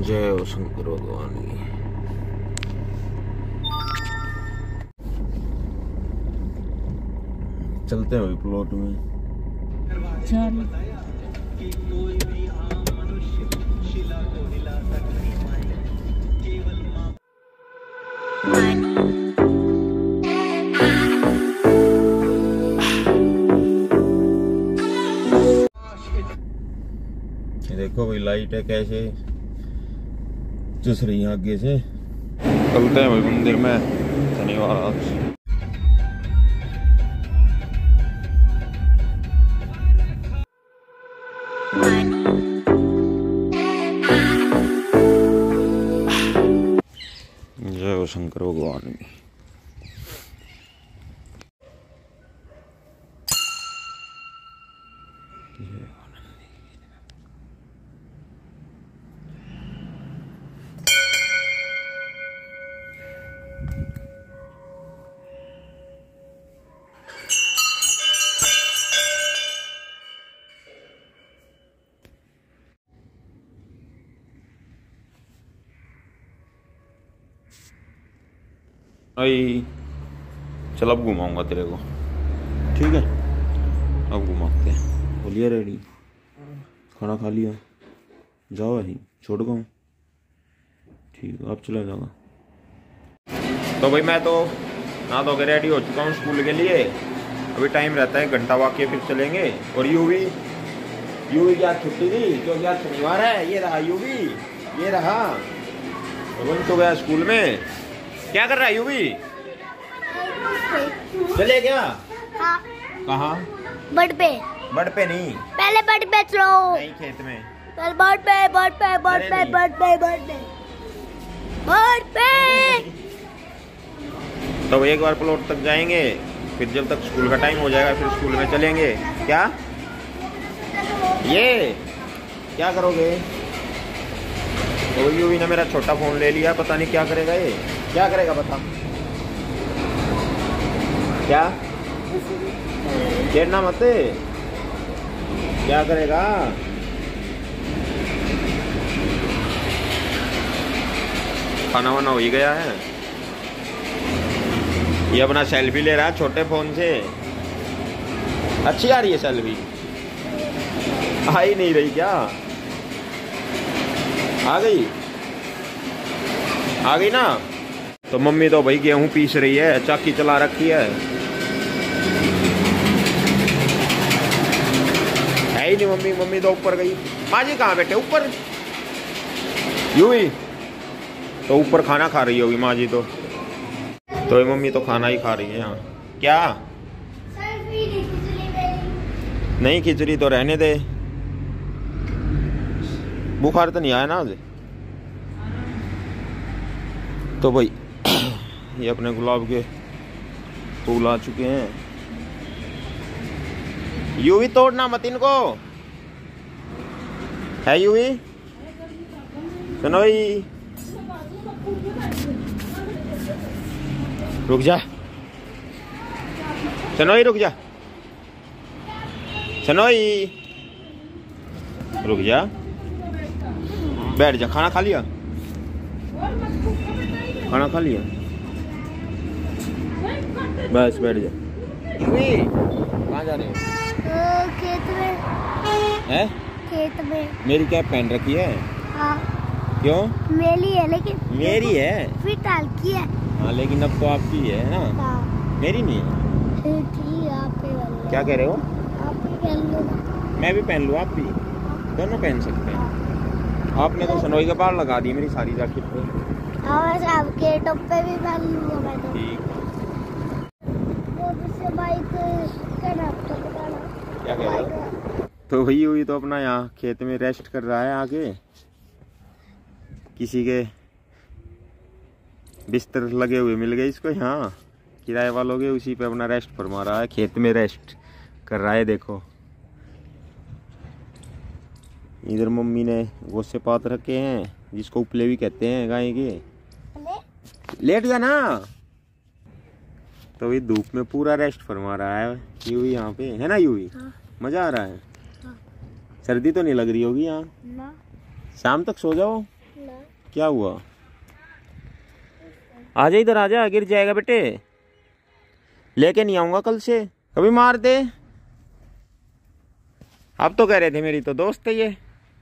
जय हो शंकर भगवान की। चलते हैं प्लॉट में। चल देखो भाई लाइट है कैसे चुस रही है आगे से। चलते हैं भाई मंदिर में शनिवार आज। जय हो शंकर भगवान की। चल अब घुमाऊंगा तेरे को, ठीक है? अब घुमाते हैं। बोलिए रेडी, खाना खा लिया? जाओ भाई, छोड़ गया हूँ। ठीक है, अब चला जाऊंगा। तो भाई मैं तो नहा धो के रेडी हो चुका हूँ स्कूल के लिए। अभी टाइम रहता है घंटा वाके, फिर चलेंगे। और यूवी की आज छुट्टी थी क्योंकि आज शनिवार है। ये रहा यूवी, ये रहा। रोहन तो गया स्कूल में। क्या कर रहा है यूवी? चले क्या? हाँ। कहाँ? बड़ पे नहीं, पहले बड़ पे चलो। नहीं खेत में। पहले बड़ पे। तो एक बार प्लॉट तक जाएंगे, फिर जब तक स्कूल का टाइम हो जाएगा फिर स्कूल में चलेंगे। क्या ये क्या करोगे? तो यूवी ने मेरा छोटा फोन ले लिया, पता नहीं क्या करेगा ये। क्या करेगा बता? क्या छेड़ना मत। क्या करेगा? खाना वाना हो ही गया है। ये अपना सेल्फी ले रहा है छोटे फोन से। अच्छी आ रही है सेल्फी? आ ही नहीं रही क्या? आ गई ना? तो मम्मी तो भाई गेहूं पीस रही है, चाकी चला रखी है ही नहीं। मम्मी तो ऊपर गई। माँ जी कहाँ बैठे? ऊपर। यूवी तो ऊपर खाना खा रही होगी माँ जी तो ये मम्मी तो खाना ही खा रही है यहाँ। क्या? नहीं खिचड़ी तो रहने दे, बुखार तो नहीं आया ना आज। तो भाई ये अपने गुलाब के फूल आ चुके हैं। यूवी तोड़ना मत इनको, है यूवी? सनोई रुक जा, सनोई रुक जा, सनोई रुक जा, बैठ जा। खाना खा लिया? खाना खा लिया? बस बैठ जा। कहाँ जा रहे हो? खेत में है? खेत में। मेरी कैप पहन रखी है? हाँ। क्यों? मेरी है लेकिन मेरी है फिर टाल की है। हाँ, लेकिन अब तो आपकी है ना। हाँ। मेरी नहीं है। ठीक है, आप पे। क्या कह रहे हो? आप भी पहन लो। मैं भी पहन लूँ? आप भी? दोनों पहन सकते हैं। आपने तो सनोई के बाहर लगा दी मेरी सारी जैकेट पे। हाँ, आपके टॉप पे भी पहन लूंगा मैं तो। ठीक। बाइक क्या कह रहे हो? तो वही हुई तो अपना यहाँ खेत में रेस्ट कर रहा है आगे। किसी के बिस्तर लगे हुए मिल गए इसको यहाँ, किराए वालों के, उसी पे अपना रेस्ट फरमा रहा है। खेत में रेस्ट कर रहा है। देखो इधर मम्मी ने गोसे पात रखे हैं, जिसको उपले भी कहते हैं गाय के। लेट जा ना। तो ये धूप में पूरा रेस्ट फरमा रहा है यूवी यहाँ पे, है ना यूवी? हाँ। मजा आ रहा है? हाँ। सर्दी तो नहीं लग रही होगी यहाँ? ना। शाम तक सो जाओ। ना। क्या हुआ? आजा इधर, आजा, गिर जाएगा बेटे। लेके नहीं आऊंगा कल से, कभी मार दे। आप तो कह रहे थे मेरी तो दोस्त है ये।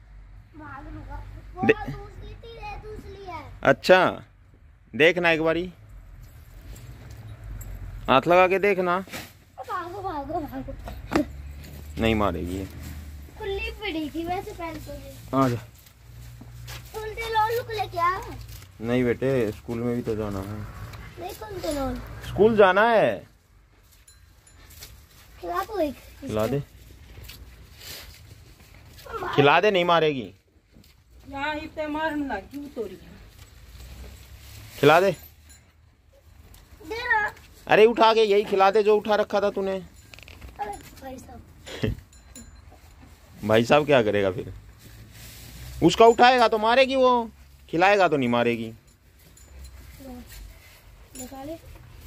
वो दूसरी थी, ये दूसरी है। अच्छा, देखना एक बारी, हाथ लगा के देखना। भागो भागो भागो। नहीं मारेगी ये। खुली पड़ी थी वैसे पहले तो। आजा। खुलते लोल को लेके आ। नहीं बेटे, स्कूल में भी तो जाना है। नहीं खुलते लोल। स्कूल जाना है। खिला तो एक। खिला दे, खिला दे, नहीं मारेगी। यहाँ इतने मारने लगी उतोरी। खिला दे। दे ना। अरे उठा के यही खिला दे जो उठा रखा था तूने। अरे भाई साहब। भाई साहब क्या करेगा फिर? उसका उठाएगा तो मारेगी वो, खिलाएगा तो नहीं मारेगी। निकाले।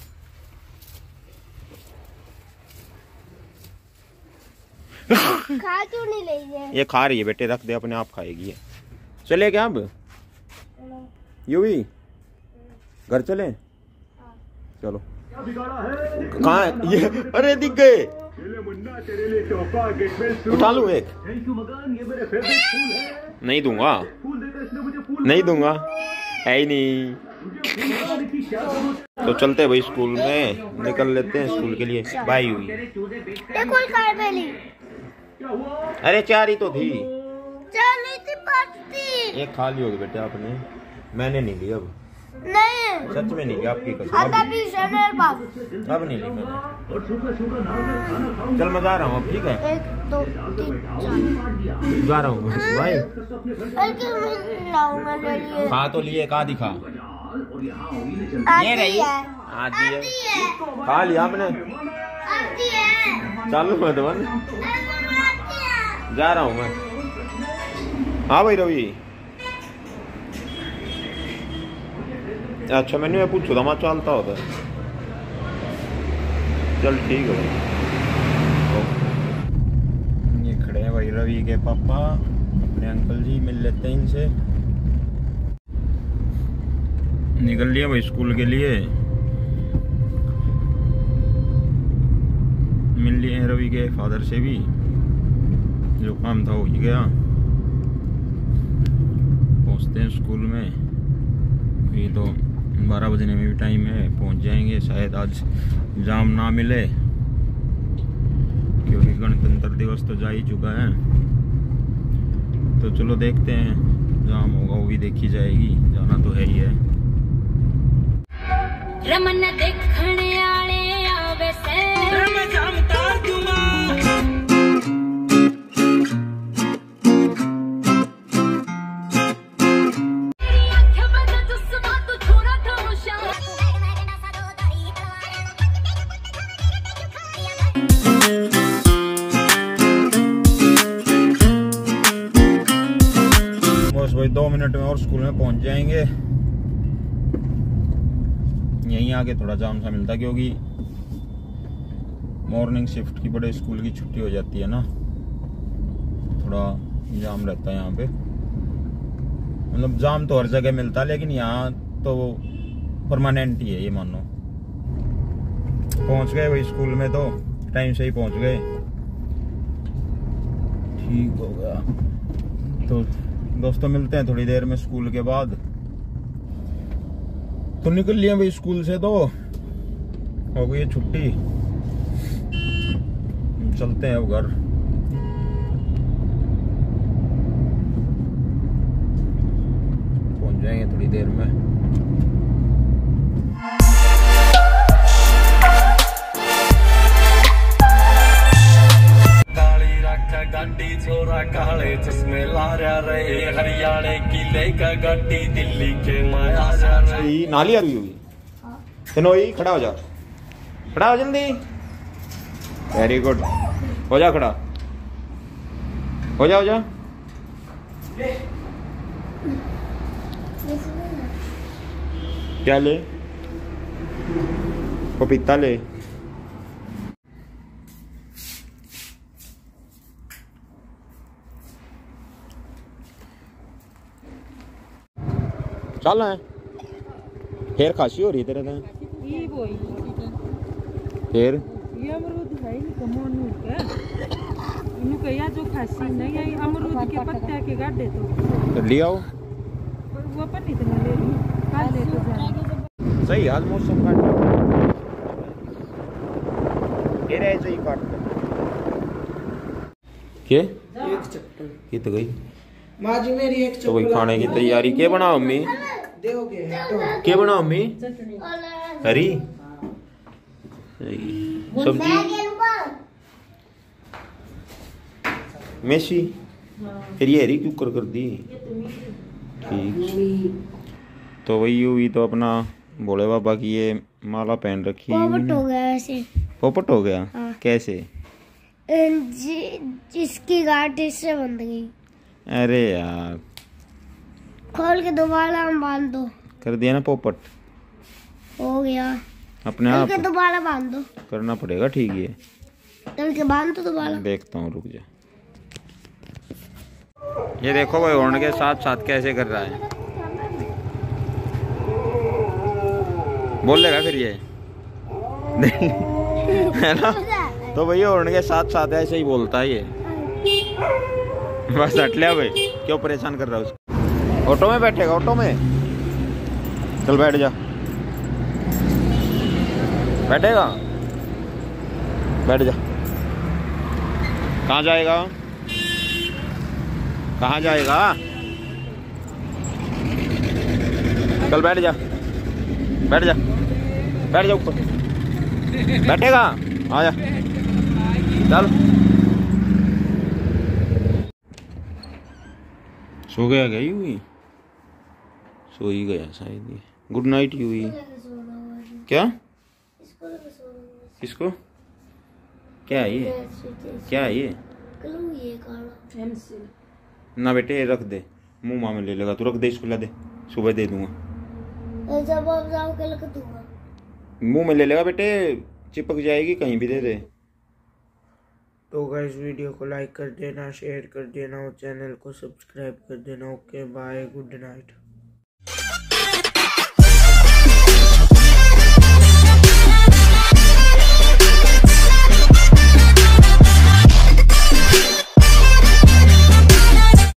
खा क्यों नहीं ले ये खा रही है बेटे, रख दे, अपने आप खाएगी ये। चले क्या अब? यू ही घर चले? चलो। कहाँ है ये? अरे दिख गए। उठा लूं एक? नहीं दूंगा, नहीं दूंगा, है ही नहीं। तो चलते भाई स्कूल में, निकल लेते हैं स्कूल के लिए। बाय हुई। कोई कार में ली। अरे चार ही तो थी। चल रही थी पत्ती। एक खा ली होगी बेटे आपने, मैंने नहीं ली। अब नहीं, सच में नहीं ली, आपकी कसम। आधा पीस है मेरे पास। अब नहीं ली मैंने। चल मैं जा रहा हूँ अब, ठीक है? 1 2 3 4 जा रहा हूँ भाई। खा तो लिए, कहा दिखा? ये रही आती है। खा लिया आपने? चालू मत बन, जा रहा हूँ मैं। हाँ भाई रवि। अच्छा, मैंने ये पूछो था, मैं चलता होता। चल ठीक है भाई। ये खड़े हैं भाई रवि के पापा, अपने अंकल जी, मिल लेते हैं इनसे। निकल लिया भाई स्कूल के लिए। मिल लिए हैं रवि के फादर से भी, जो काम था हो ही गया। पहुंचते हैं स्कूल में, ये तो 12 बजने में भी टाइम है, पहुंच जाएंगे। शायद आज जाम ना मिले, क्योंकि गणतंत्र दिवस तो जा ही चुका है। तो चलो देखते हैं, जाम होगा वो भी देखी जाएगी, जाना तो है ही है। रमन देखने आले आवे से जाम तार दूंगा। बस भाई 2 मिनट में और स्कूल में पहुंच जाएंगे। यहीं आके थोड़ा जाम सा मिलता, क्योंकि मॉर्निंग शिफ्ट की बड़े स्कूल की छुट्टी हो जाती है ना, थोड़ा जाम रहता है यहाँ पे। मतलब जाम तो हर जगह मिलता है, लेकिन यहाँ तो परमानेंट ही है ये, मानो। पहुंच गए भाई स्कूल में, तो टाइम से ही पहुंच गए, ठीक हो गया। तो दोस्तों मिलते हैं थोड़ी देर में स्कूल के बाद। तो निकल लिए भाई स्कूल से, तो हो गई छुट्टी, चलते हैं अब घर। पहुंच जाएंगे थोड़ी देर में। गाड़ी छोरा काले चश्मे लारा रहे, हरियाणा की लेकर गाड़ी दिल्ली के माया रहे। नाली आ रही होगी। सनोई खड़ा हो जा, खड़ा हो जल्दी। वेरी गुड, हो जा खड़ा, हो जा, हो जा। क्या ले? पपीता ले। चल है फिर खांसी हो रही तेरे तो ये बोई फिर ये अमरूद है ही कमोन का इनु कहिया जो खासी नहीं है अमरूद के पत्ते के गाढ़े तो ले आओ वो पत्ती तो ले ली खा ले तो जा सही आज मौसम का ये रहे सही काट के एक चप्पल ये तो गई माँ जी मेरी एक तो वही चप्पल खाने की तैयारी के बनाओ मम्मी दोगे के बनाओ मम्मी हरी सब्जी मेसी फिर ये हरी क्यों कर दी ठीक तो वही हुई तो अपना भोले बाबा की ये माला पहन रखी पोपट हो गया ऐसे। पोपट हो गया हाँ। कैसे जिसकी गांठ इससे बंध गई। अरे यार खोल के दोबारा हम बांध दो। कर दिया ना पोपट हो गया। अपने खोल आप के दोबारा बांध दो। करना पड़ेगा ठीक है खोल के बांध दो दोबारा। देखता हूँ रुक जा ये देखो भाई हॉर्न के साथ साथ कैसे कर रहा है बोल लेगा फिर ये है ना तो भैया हॉर्न के साथ साथ ऐसे ही बोलता है ये बस हट लिया भाई क्यों परेशान कर रहा है उसको ऑटो में बैठेगा ऑटो में चल बैठ जा बैठेगा बैठ जा कहाँ जाएगा कहाँ जाएगा चल बैठ जा बैठ जा बैठ जा ऊपर बैठेगा आ जा चल सो गया गई हुई सो ही गया शायद ये गुड नाइट ही हुई क्या किसको क्या है ये क्या है ये ना बेटे रख दे मुंह माँ में ले लेगा तू रख दे इसको ला दे सुबह दे दूंगा जब आप जाओ के लग दूंगा मुंह में ले लेगा बेटे चिपक जाएगी कहीं भी दे दे तो गाइस वीडियो को लाइक कर देना शेयर कर देना और चैनल को सब्सक्राइब कर देना ओके बाय गुड नाइट।